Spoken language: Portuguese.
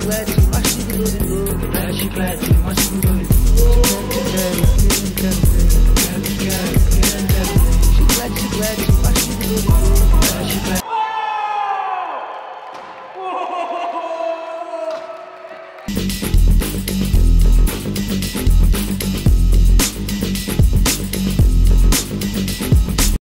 chiclete, mastigo doidô. Quero chiclete, mastigo doidô. Chiclete, chiclete, mastigo doidô. Quero chiclete.